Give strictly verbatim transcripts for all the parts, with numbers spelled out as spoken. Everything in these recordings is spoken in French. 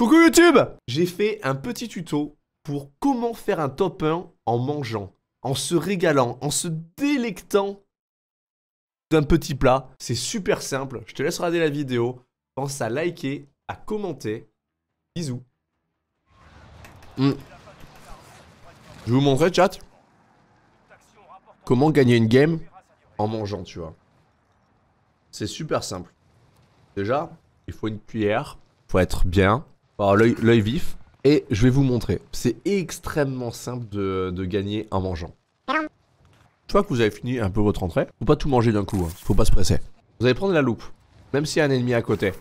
Coucou YouTube! J'ai fait un petit tuto pour comment faire un top un en mangeant, en se régalant, en se délectant d'un petit plat. C'est super simple, je te laisse regarder la vidéo. Pense à liker, à commenter. Bisous. Mm. Je vais vous montrer, chat, comment gagner une game en mangeant, tu vois. C'est super simple. Déjà, il faut une cuillère, il faut être bien, faut avoir l'œil vif. Et je vais vous montrer. C'est extrêmement simple de, de gagner en mangeant. Une fois que vous avez fini un peu votre entrée, faut pas tout manger d'un coup, hein. Faut pas se presser. Vous allez prendre la loupe, même s'il y a un ennemi à côté.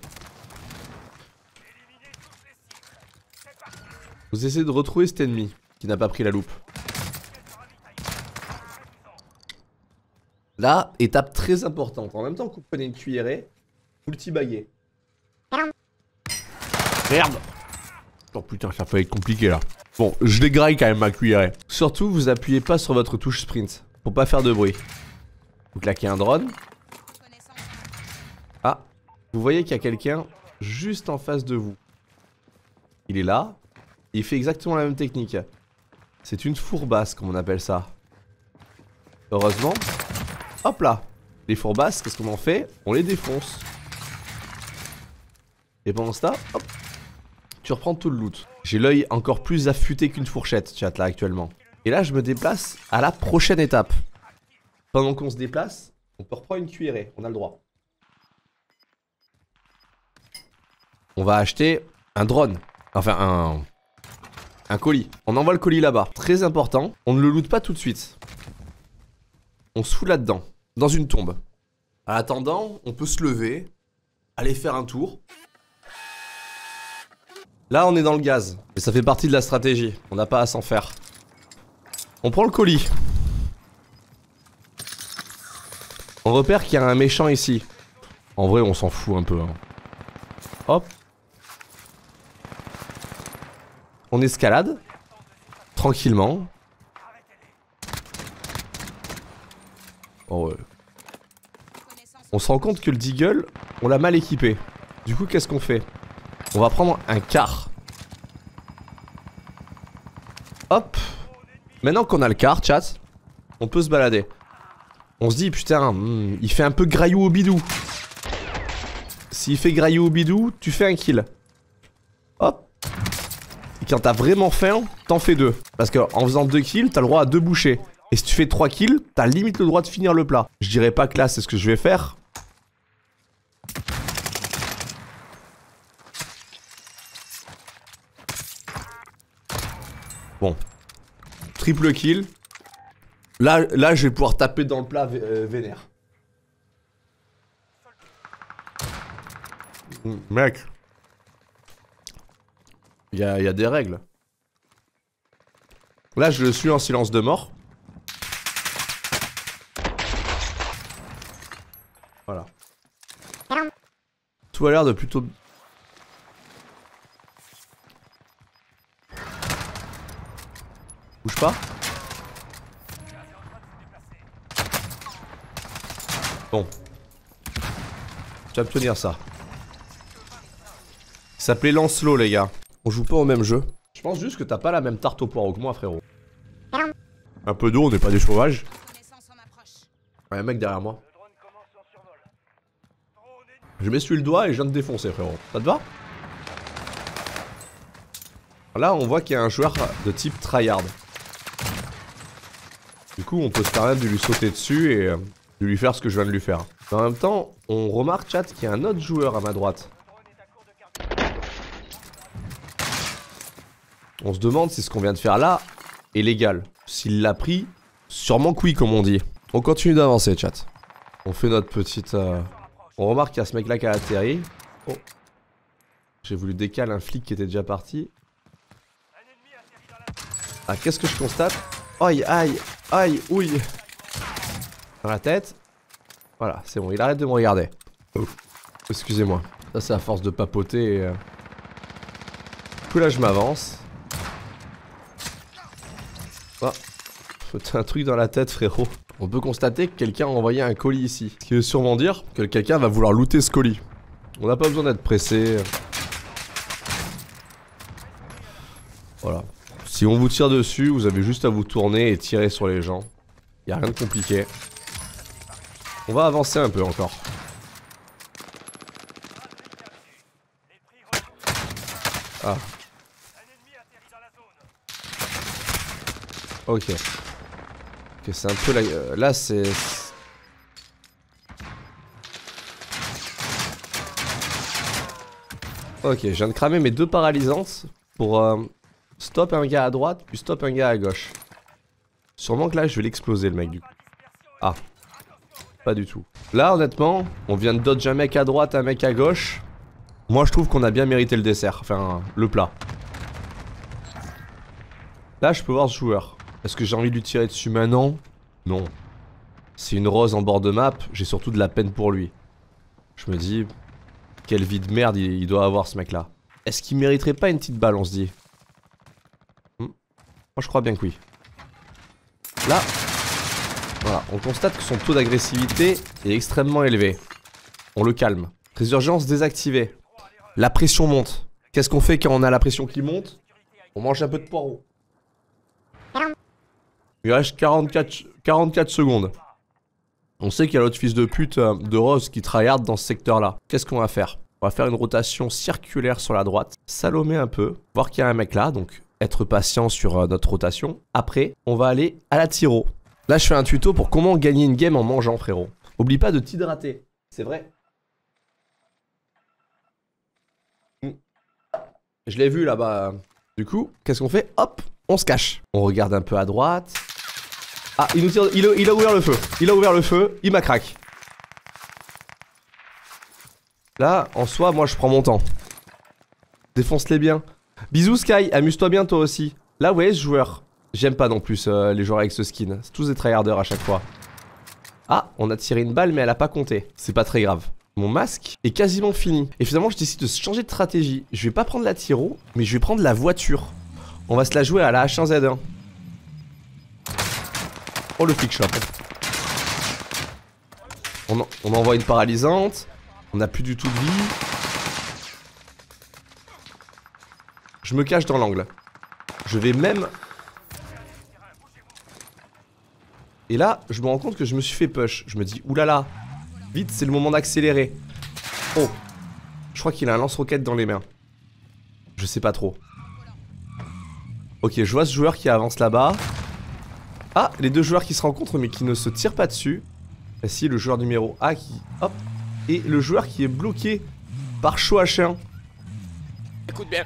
Vous essayez de retrouver cet ennemi qui n'a pas pris la loupe. Là, étape très importante. En même temps que vous prenez une cuillerée, vous le tibaguez. Merde! Oh putain, ça peut être compliqué là. Bon, je les graille quand même ma cuillerée. Surtout, vous appuyez pas sur votre touche sprint pour pas faire de bruit. Vous claquez un drone. Ah, vous voyez qu'il y a quelqu'un juste en face de vous. Il est là. Il fait exactement la même technique. C'est une fourbasse, comme on appelle ça. Heureusement. Hop là. Les fourbasses, qu'est-ce qu'on en fait? On les défonce. Et pendant ce temps, hop, tu reprends tout le loot. J'ai l'œil encore plus affûté qu'une fourchette, chat, là, actuellement. Et là, je me déplace à la prochaine étape. Pendant qu'on se déplace, on peut reprendre une cuillerée. On a le droit. On va acheter un drone. Enfin, un... Un colis. On envoie le colis là-bas. Très important, on ne le loot pas tout de suite. On se fout là-dedans. Dans une tombe. En attendant, on peut se lever. Aller faire un tour. Là, on est dans le gaz. Et ça fait partie de la stratégie. On n'a pas à s'en faire. On prend le colis. On repère qu'il y a un méchant ici. En vrai, on s'en fout un peu. Hein. Hop. On escalade. Tranquillement. Oh ouais. On se rend compte que le Deagle, on l'a mal équipé. Du coup, qu'est-ce qu'on fait? On va prendre un car. Hop. Maintenant qu'on a le car, chat, on peut se balader. On se dit, putain, hmm, il fait un peu graillou au bidou. S'il fait graillou au bidou, tu fais un kill. Hop. Et quand t'as vraiment faim, t'en fais deux. Parce qu'en faisant deux kills, t'as le droit à deux bouchées. Et si tu fais trois kills, t'as limite le droit de finir le plat. Je dirais pas que là, c'est ce que je vais faire. Bon. Triple kill. Là, là, je vais pouvoir taper dans le plat euh, vénère. Mec. Il y a, y a des règles. Là, je le suis en silence de mort. Voilà. Tout a l'air de plutôt... Bouge pas. Bon. Tu vas me tenir ça. Ça s'appelait Lancelot, les gars. On joue pas au même jeu. Je pense juste que t'as pas la même tarte au poireau que moi, frérot. Un peu d'eau, on n'est pas des sauvages. Ouais, un mec derrière moi. Je m'essuie le doigt et je viens de défoncer, frérot. Ça te va? Là, on voit qu'il y a un joueur de type tryhard. Du coup, on peut se permettre de lui sauter dessus et de lui faire ce que je viens de lui faire. Mais en même temps, on remarque, chat, qu'il y a un autre joueur à ma droite. On se demande si ce qu'on vient de faire là est légal. S'il l'a pris, sûrement que oui, comme on dit. On continue d'avancer, chat. On fait notre petite... Euh... On remarque qu'il y a ce mec là qui a atterri. Oh. J'ai voulu décaler un flic qui était déjà parti. Ah, qu'est-ce que je constate? Aïe, aïe, aïe, ouille. Dans la tête. Voilà, c'est bon, il arrête de me regarder. Oh. Excusez-moi. Ça, c'est à force de papoter. Et, euh... Du coup, là, je m'avance. Oh. T'as un truc dans la tête, frérot. On peut constater que quelqu'un a envoyé un colis ici. Ce qui veut sûrement dire que quelqu'un va vouloir looter ce colis. On n'a pas besoin d'être pressé. Voilà. Si on vous tire dessus, vous avez juste à vous tourner et tirer sur les gens. Y a rien de compliqué. On va avancer un peu encore. Ah. Ok. Ok, c'est un peu la... Euh, là, c'est... Ok, je viens de cramer mes deux paralysantes pour euh, stop un gars à droite, puis stop un gars à gauche. Sûrement que là, je vais l'exploser, le mec, du coup. Ah. Pas du tout. Là, honnêtement, on vient de dodge un mec à droite, un mec à gauche. Moi, je trouve qu'on a bien mérité le dessert. Enfin, le plat. Là, je peux voir ce joueur. Est-ce que j'ai envie de lui tirer dessus maintenant? Non. C'est une rose en bord de map. J'ai surtout de la peine pour lui. Je me dis... Quelle vie de merde il, il doit avoir, ce mec-là. Est-ce qu'il mériterait pas une petite balle, on se dit? hmm. Moi, je crois bien que oui. Là... Voilà, on constate que son taux d'agressivité est extrêmement élevé. On le calme. Résurgence désactivée. La pression monte. Qu'est-ce qu'on fait quand on a la pression qui monte? On mange un peu de poireau. Il reste quarante-quatre, quarante-quatre secondes. On sait qu'il y a l'autre fils de pute euh, de Rose qui tryhard dans ce secteur-là. Qu'est-ce qu'on va faire? On va faire une rotation circulaire sur la droite. Salomer un peu. Voir qu'il y a un mec là, donc être patient sur euh, notre rotation. Après, on va aller à la tiro. Là, je fais un tuto pour comment gagner une game en mangeant, frérot. Oublie pas de t'hydrater. C'est vrai. Je l'ai vu là-bas. Du coup, qu'est-ce qu'on fait? Hop, on se cache. On regarde un peu à droite. Ah, il nous tire. Il a, il a ouvert le feu. Il a ouvert le feu. Il m'a craqué. Là, en soi, moi, je prends mon temps. Défonce-les bien. Bisous, Sky. Amuse-toi bien, toi aussi. Là, vous voyez ce joueur. J'aime pas non plus euh, les joueurs avec ce skin. C'est tous des tryharders à chaque fois. Ah, on a tiré une balle, mais elle a pas compté. C'est pas très grave. Mon masque est quasiment fini. Et finalement, je décide de changer de stratégie. Je vais pas prendre la tiro, mais je vais prendre la voiture. On va se la jouer à la H un Z un. Oh, le flick shop. On, en, on envoie une paralysante. On n'a plus du tout de vie. Je me cache dans l'angle. Je vais même... Et là, je me rends compte que je me suis fait push. Je me dis, oulala, vite, c'est le moment d'accélérer. Oh, je crois qu'il a un lance-roquette dans les mains. Je sais pas trop. Ok, je vois ce joueur qui avance là-bas. Ah, les deux joueurs qui se rencontrent mais qui ne se tirent pas dessus. Et si, le joueur numéro A qui... Hop. Et le joueur qui est bloqué par Show H un. Écoute bien.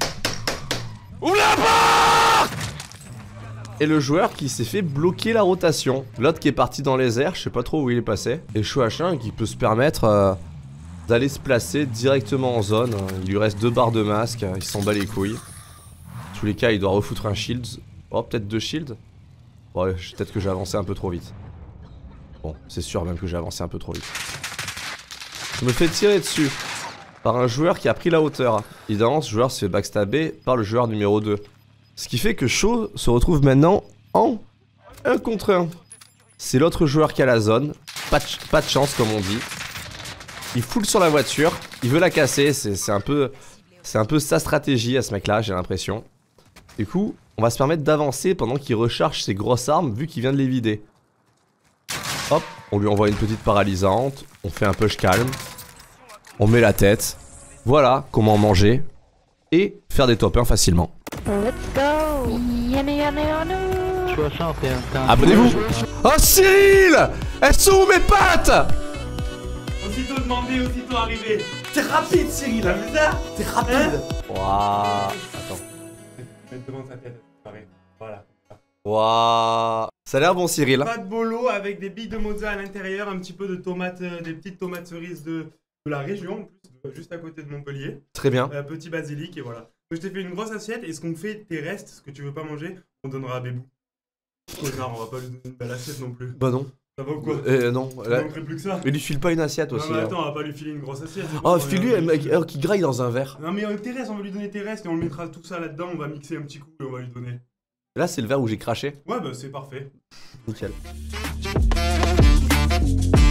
Ouvre la porte! Et le joueur qui s'est fait bloquer la rotation. L'autre qui est parti dans les airs, je sais pas trop où il est passé. Et Show H un qui peut se permettre euh, d'aller se placer directement en zone. Il lui reste deux barres de masque, il s'en bat les couilles. En tous les cas, il doit refoutre un shield. Oh, peut-être deux shields. Ouais, peut-être que j'ai avancé un peu trop vite. Bon, c'est sûr même que j'ai avancé un peu trop vite. Je me fais tirer dessus par un joueur qui a pris la hauteur. Évidemment, ce joueur se fait backstabber par le joueur numéro deux. Ce qui fait que Show se retrouve maintenant en un contre un. C'est l'autre joueur qui a la zone. Pas de, pas de chance, comme on dit. Il foule sur la voiture. Il veut la casser. C'est un peu, c'est un peu sa stratégie à ce mec-là, j'ai l'impression. Du coup, on va se permettre d'avancer pendant qu'il recharge ses grosses armes, vu qu'il vient de les vider. Hop, on lui envoie une petite paralysante. On fait un push calme. On met la tête. Voilà comment manger. Et faire des top un facilement. Let's go! Yane yane yane! Abonnez-vous! Oh Cyril! Elles sont où mes pattes? Aussitôt demandé, aussitôt arrivé. T'es rapide Cyril! T'as vu ça? T'es rapide! Waouh! Attends. Mettre devant sa tête, pareil. Voilà. Waouh! Ça a l'air bon Cyril. Pas de bolo avec des billes de mozza à l'intérieur, un petit peu de tomates, euh, des petites tomates cerises de, de la région, en plus, de- juste à côté de Montpellier. Très bien. Euh, petit basilic et voilà. Donc, je t'ai fait une grosse assiette et ce qu'on fait, tes restes, ce que tu veux pas manger, on donnera à Bébou. Connard, on va pas lui donner une belle assiette non plus. Bah non. Ça va ou quoi? Euh, non. Il Là... manquerait plus que ça. Mais lui file pas une assiette Non, aussi. mais hein. attends, on va pas lui filer une grosse assiette. c'est Oh, bon, file-lui on un va- mec euh, qui graille dans un verre. Non mais euh, tes restes, on va lui donner tes restes et on le mettra tout ça là-dedans, on va mixer un petit coup et on va lui donner. Là, c'est le verre où j'ai craché. Ouais bah c'est parfait. Nickel.